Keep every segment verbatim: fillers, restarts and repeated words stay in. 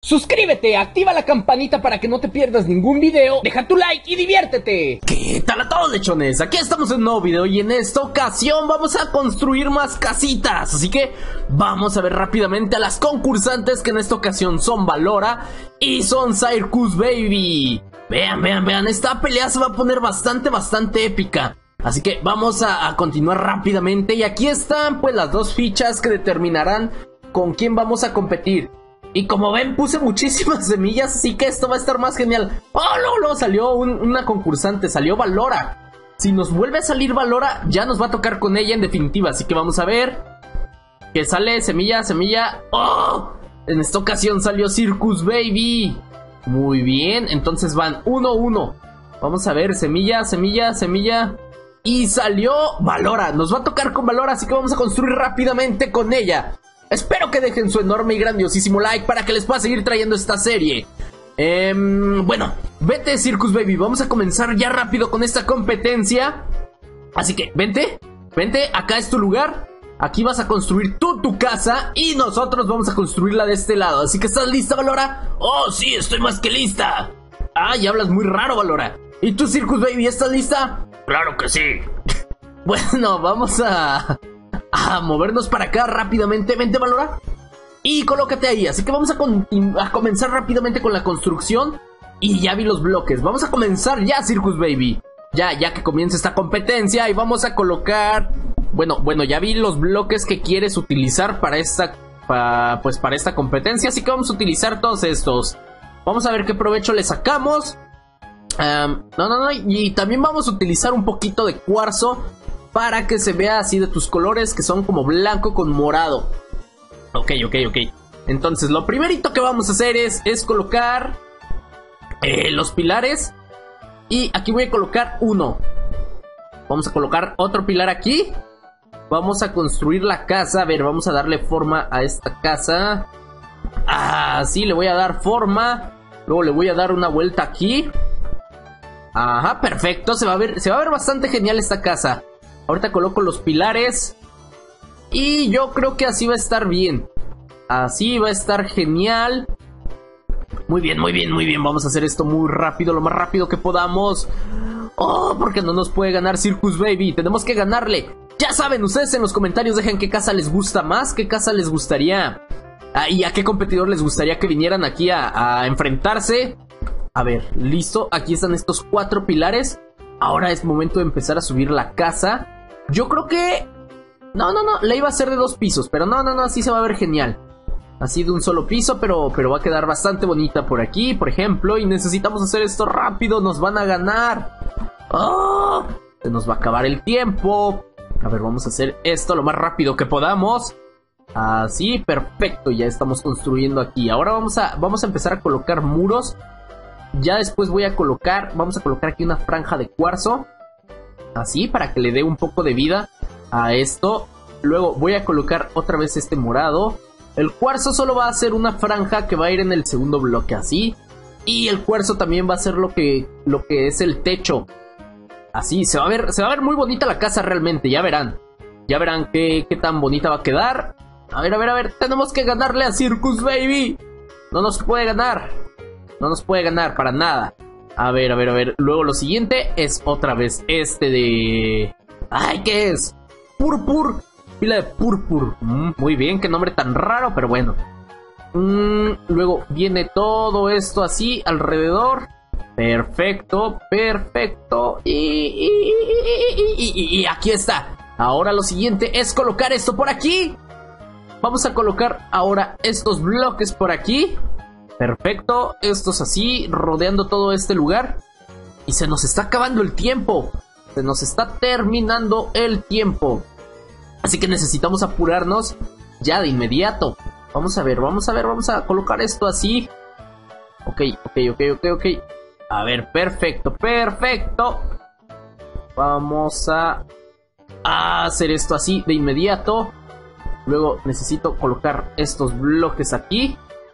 Suscríbete, activa la campanita para que no te pierdas ningún video, deja tu like y diviértete. ¿Qué tal a todos, lechones? Aquí estamos en un nuevo video y en esta ocasión vamos a construir más casitas. Así que vamos a ver rápidamente a las concursantes, que en esta ocasión son Valora y son Circus Baby. Vean, vean, vean, esta pelea se va a poner bastante, bastante épica. Así que vamos a, a continuar rápidamente. Y aquí están pues las dos fichas que determinarán con quién vamos a competir. Y como ven, puse muchísimas semillas, así que esto va a estar más genial. ¡Oh, no, no! Salió un, una concursante, salió Valora. Si nos vuelve a salir Valora, ya nos va a tocar con ella en definitiva. Así que vamos a ver. Que sale semilla, semilla. ¡Oh! En esta ocasión salió Circus Baby. Muy bien, entonces van uno uno. Vamos a ver, semilla, semilla, semilla. Y salió Valora, nos va a tocar con Valora, así que vamos a construir rápidamente con ella. Espero que dejen su enorme y grandiosísimo like para que les pueda seguir trayendo esta serie. eh, Bueno, vete Circus Baby, vamos a comenzar ya rápido con esta competencia. Así que vente, vente, acá es tu lugar. Aquí vas a construir tú tu casa y nosotros vamos a construirla de este lado. Así que, ¿estás lista, Valora? Oh, sí, estoy más que lista. Ay, hablas muy raro, Valora. ¿Y tú, Circus Baby, estás lista? Claro que sí. Bueno, vamos a... a movernos para acá rápidamente. Vente, Valora, y colócate ahí. Así que vamos a, a comenzar rápidamente con la construcción. Y ya vi los bloques. Vamos a comenzar ya, Circus Baby. Ya, ya que comience esta competencia. Y vamos a colocar... Bueno, bueno, ya vi los bloques que quieres utilizar para esta... Pa, pues para esta competencia. Así que vamos a utilizar todos estos. Vamos a ver qué provecho le sacamos. um, No, no, no. Y también vamos a utilizar un poquito de cuarzo para que se vea así de tus colores, que son como blanco con morado. Ok, ok, ok. Entonces lo primerito que vamos a hacer es, es colocar eh, los pilares. Y aquí voy a colocar uno. Vamos a colocar otro pilar aquí. Vamos a construir la casa. A ver, vamos a darle forma a esta casa. Ah, sí, le voy a dar forma. Luego le voy a dar una vuelta aquí. Ajá, perfecto. Se va a ver, se va a ver bastante genial esta casa. Ahorita coloco los pilares. Y yo creo que así va a estar bien. Así va a estar genial. Muy bien, muy bien, muy bien. Vamos a hacer esto muy rápido, lo más rápido que podamos. Oh, porque no nos puede ganar Circus Baby. Tenemos que ganarle. Ya saben, ustedes en los comentarios dejen qué casa les gusta más. Qué casa les gustaría. Ah, y a qué competidor les gustaría que vinieran aquí a, a enfrentarse. A ver, listo. Aquí están estos cuatro pilares. Ahora es momento de empezar a subir la casa. Yo creo que... No, no, no, la iba a hacer de dos pisos, pero no, no, no, así se va a ver genial. Así de un solo piso, pero, pero va a quedar bastante bonita por aquí, por ejemplo. Y necesitamos hacer esto rápido, nos van a ganar. ¡Oh! Se nos va a acabar el tiempo. A ver, vamos a hacer esto lo más rápido que podamos. Así, perfecto, ya estamos construyendo aquí. Ahora vamos a, vamos a empezar a colocar muros. Ya después voy a colocar, vamos a colocar aquí una franja de cuarzo. Así, para que le dé un poco de vida a esto. Luego voy a colocar otra vez este morado. El cuarzo solo va a ser una franja que va a ir en el segundo bloque, así. Y el cuarzo también va a ser lo que, lo que es el techo. Así, se va a ver, se va a ver muy bonita la casa realmente, ya verán. Ya verán qué, qué tan bonita va a quedar. A ver, a ver, a ver, tenemos que ganarle a Circus Baby. No nos puede ganar. No nos puede ganar para nada. A ver, a ver, a ver. Luego lo siguiente es otra vez este de... Ay, ¿qué es? Purpur. Pila de purpur. Mm, muy bien, qué nombre tan raro, pero bueno. Mm, luego viene todo esto así alrededor. Perfecto, perfecto. Y, y, y, y, y, y aquí está. Ahora lo siguiente es colocar esto por aquí. Vamos a colocar ahora estos bloques por aquí. Perfecto, estos así, rodeando todo este lugar. Y se nos está acabando el tiempo. Se nos está terminando el tiempo. Así que necesitamos apurarnos ya de inmediato. Vamos a ver, vamos a ver, vamos a colocar esto así. Ok, ok, ok, ok, ok. A ver, perfecto, perfecto. Vamos a, a hacer esto así de inmediato. Luego necesito colocar estos bloques aquí.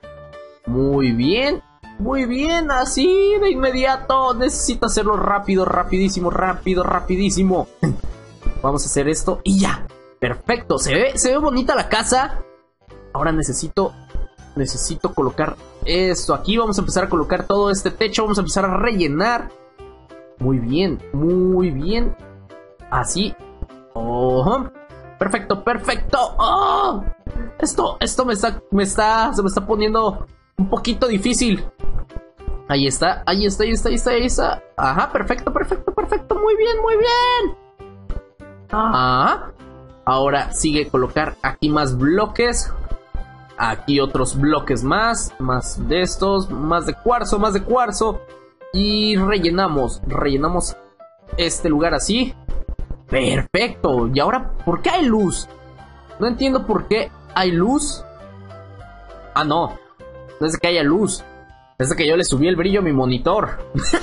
Muy bien, muy bien, así de inmediato. Necesito hacerlo rápido, rapidísimo, rápido, rapidísimo. Vamos a hacer esto y ya. Perfecto, se ve, se ve bonita la casa. Ahora necesito, necesito colocar Esto aquí, vamos a empezar a colocar todo este techo. Vamos a empezar a rellenar. Muy bien, muy bien. Así. Oh, perfecto, perfecto. Oh, esto, esto me está, me está, se me está poniendo un poquito difícil. Ahí está, ahí está, ahí está, ahí está, ahí está. Ajá, perfecto, perfecto, perfecto. Muy bien, muy bien. Ajá. Ahora sigue colocar aquí más bloques. Aquí otros bloques más. Más de estos. Más de cuarzo, más de cuarzo. Y rellenamos. Rellenamos este lugar así. Perfecto. Y ahora, ¿por qué hay luz? No entiendo por qué hay luz. Ah, no. No es de que haya luz. Es de que yo le subí el brillo a mi monitor.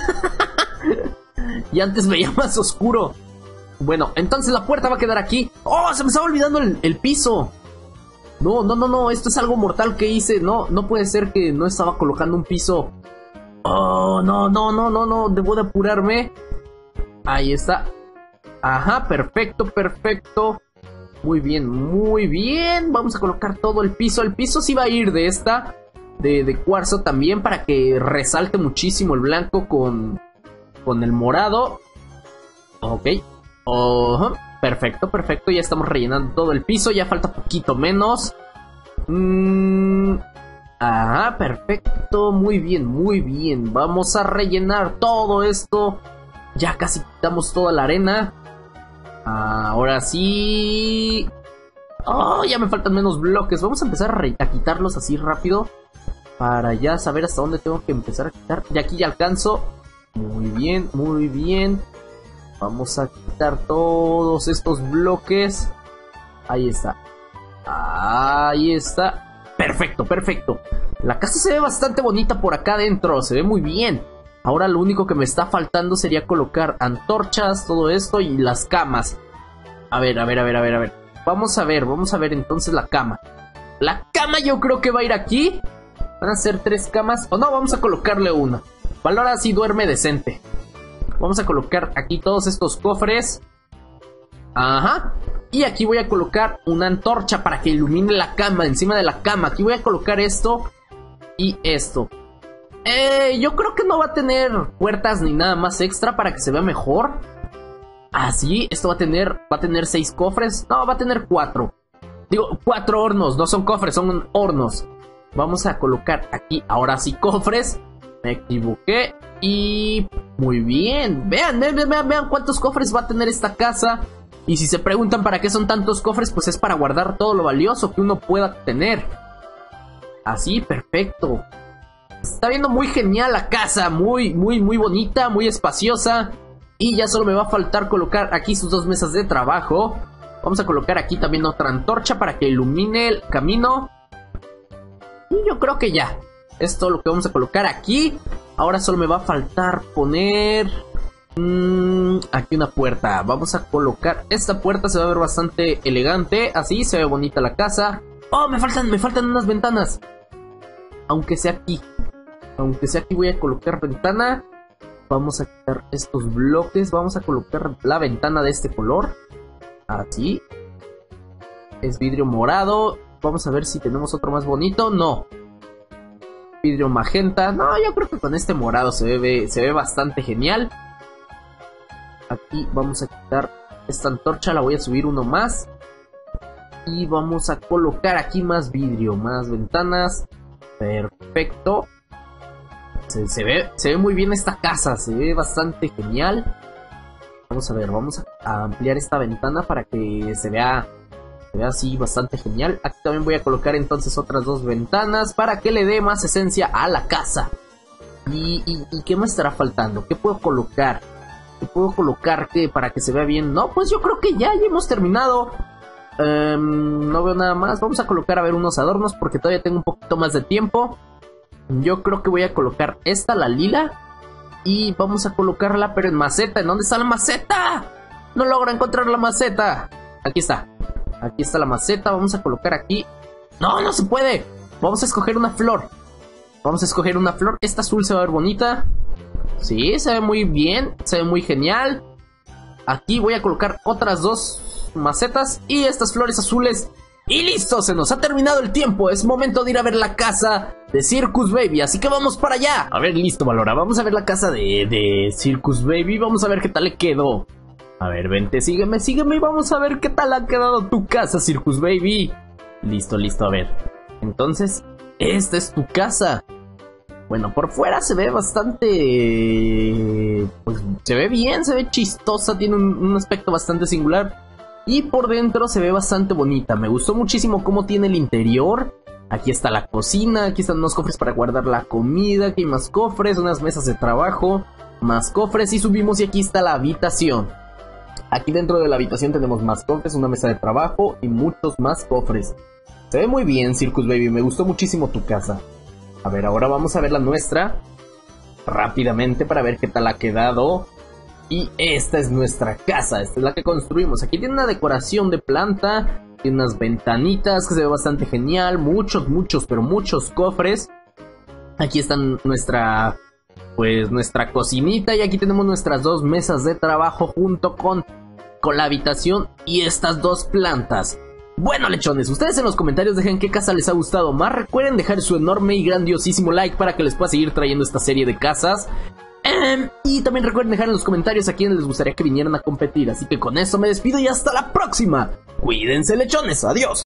Y antes veía más oscuro. Bueno, entonces la puerta va a quedar aquí. ¡Oh! Se me estaba olvidando el, el piso. No, no, no, no. Esto es algo mortal que hice. No, no puede ser que no estaba colocando un piso. Oh, no, no, no, no, no. Debo de apurarme. Ahí está. Ajá, perfecto, perfecto. Muy bien, muy bien. Vamos a colocar todo el piso. El piso sí va a ir de esta. De, de cuarzo también, para que resalte muchísimo el blanco con, con el morado. Ok. Oh, perfecto, perfecto. Ya estamos rellenando todo el piso. Ya falta poquito menos. Mm, ah, perfecto. Muy bien, muy bien. Vamos a rellenar todo esto. Ya casi quitamos toda la arena. Ahora sí. Oh, ya me faltan menos bloques. Vamos a empezar a, re a quitarlos así rápido, para ya saber hasta dónde tengo que empezar a quitar. Y aquí ya alcanzo. Muy bien, muy bien. Vamos a quitar todos estos bloques. Ahí está. Ahí está. Perfecto, perfecto. La casa se ve bastante bonita por acá adentro. Se ve muy bien. Ahora lo único que me está faltando sería colocar antorchas, todo esto y las camas. A ver, a ver, a ver, a ver, a ver. Vamos a ver, vamos a ver entonces la cama. La cama yo creo que va a ir aquí. Van a ser tres camas. O no, vamos a colocarle una. Valora si duerme decente. Vamos a colocar aquí todos estos cofres. Ajá. Y aquí voy a colocar una antorcha para que ilumine la cama, encima de la cama. Aquí voy a colocar esto y esto. Eh, yo creo que no va a tener puertas ni nada más extra para que se vea mejor. Así, esto va a tener, va a tener seis cofres. No, va a tener cuatro. Digo, cuatro hornos, no son cofres, son hornos. Vamos a colocar aquí, ahora sí, cofres. Me equivoqué. Y muy bien. Vean, vean, vean, vean cuántos cofres va a tener esta casa. Y si se preguntan para qué son tantos cofres, pues es para guardar todo lo valioso que uno pueda tener. Así, perfecto. Está viendo muy genial la casa. Muy, muy, muy bonita, muy espaciosa. Y ya solo me va a faltar colocar aquí sus dos mesas de trabajo. Vamos a colocar aquí también otra antorcha para que ilumine el camino. Y yo creo que ya. Es todo lo que vamos a colocar aquí. Ahora solo me va a faltar poner... Mmm, aquí una puerta. Vamos a colocar... Esta puerta se va a ver bastante elegante. Así se ve bonita la casa. Oh, me faltan, me faltan unas ventanas. Aunque sea aquí. Aunque sea aquí voy a colocar ventana. Vamos a quitar estos bloques. Vamos a colocar la ventana de este color. Así. Es vidrio morado. Vamos a ver si tenemos otro más bonito. No. Vidrio magenta. No, yo creo que con este morado se ve, se ve bastante genial. Aquí vamos a quitar esta antorcha. La voy a subir uno más. Y vamos a colocar aquí más vidrio. Más ventanas. Perfecto. Se, se, ve, se ve muy bien esta casa. Se ve bastante genial. Vamos a ver. Vamos a, a ampliar esta ventana para que se vea... Se ve así bastante genial. Aquí también voy a colocar entonces otras dos ventanas para que le dé más esencia a la casa. ¿Y, y, y qué me estará faltando? ¿Qué puedo colocar? ¿Qué puedo colocar que para que se vea bien? No, pues yo creo que ya, ya hemos terminado. Um, no veo nada más. Vamos a colocar a ver unos adornos porque todavía tengo un poquito más de tiempo. Yo creo que voy a colocar esta, la lila. Y vamos a colocarla pero en maceta. ¿En dónde está la maceta? No logro encontrar la maceta. Aquí está. Aquí está la maceta, vamos a colocar aquí. ¡No, no se puede! Vamos a escoger una flor. Vamos a escoger una flor. Esta azul se va a ver bonita. Sí, se ve muy bien. Se ve muy genial. Aquí voy a colocar otras dos macetas y estas flores azules. Y listo, se nos ha terminado el tiempo. Es momento de ir a ver la casa de Circus Baby, así que vamos para allá. A ver, listo, Valora, vamos a ver la casa de, de Circus Baby, vamos a ver qué tal le quedó. A ver, vente, sígueme, sígueme y vamos a ver qué tal ha quedado tu casa, Circus Baby. Listo, listo, a ver. Entonces, esta es tu casa. Bueno, por fuera se ve bastante... Pues se ve bien, se ve chistosa, tiene un, un aspecto bastante singular. Y por dentro se ve bastante bonita. Me gustó muchísimo cómo tiene el interior. Aquí está la cocina, aquí están unos cofres para guardar la comida, aquí hay más cofres, unas mesas de trabajo, más cofres y subimos y aquí está la habitación. Aquí dentro de la habitación tenemos más cofres, una mesa de trabajo y muchos más cofres. Se ve muy bien, Circus Baby, me gustó muchísimo tu casa. A ver, ahora vamos a ver la nuestra rápidamente para ver qué tal ha quedado. Y esta es nuestra casa, esta es la que construimos. Aquí tiene una decoración de planta, tiene unas ventanitas que se ve bastante genial, muchos, muchos, pero muchos cofres. Aquí está nuestra, pues, nuestra cocinita y aquí tenemos nuestras dos mesas de trabajo junto con, con la habitación y estas dos plantas. Bueno, lechones, ustedes en los comentarios dejen qué casa les ha gustado más. Recuerden dejar su enorme y grandiosísimo like para que les pueda seguir trayendo esta serie de casas. Um, y también recuerden dejar en los comentarios a quienes les gustaría que vinieran a competir. Así que con eso me despido y hasta la próxima. Cuídense, lechones, adiós.